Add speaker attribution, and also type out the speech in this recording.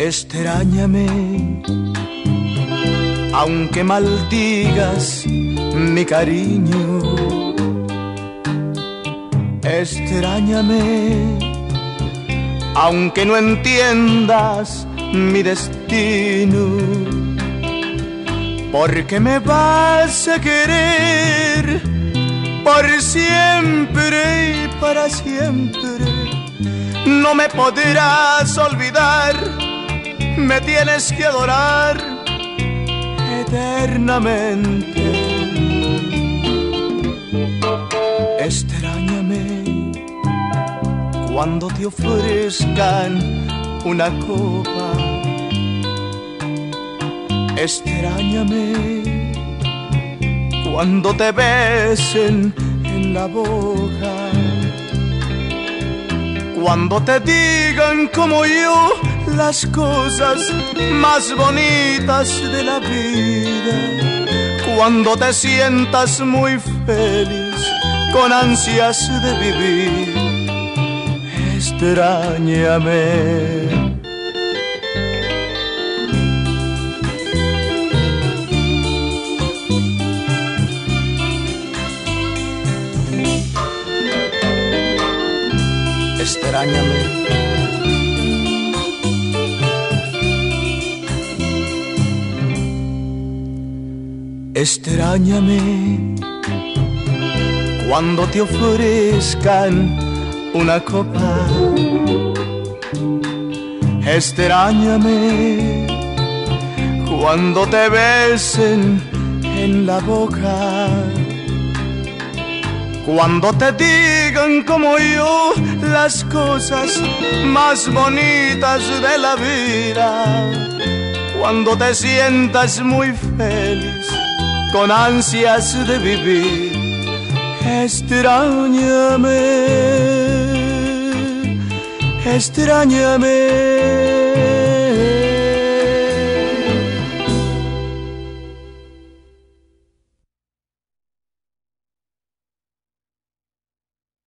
Speaker 1: Extrañame, aunque maldigas mi cariño. Extrañame, aunque no entiendas mi destino, porque me vas a querer por siempre y para siempre. No me podrás olvidar, me tienes que adorar eternamente. Extrañame cuando te ofrezcan una copa. Extrañame cuando te besen en la boca, cuando te digan como yo las cosas más bonitas de la vida, cuando te sientas muy feliz con ansias de vivir. Extrañame. Extrañame. Extrañame cuando te ofrezcan una copa. Extrañame cuando te besen en la boca, cuando te digan como yo las cosas más bonitas de la vida, cuando te sientas muy feliz con ansias de vivir. Extrañame, extrañame.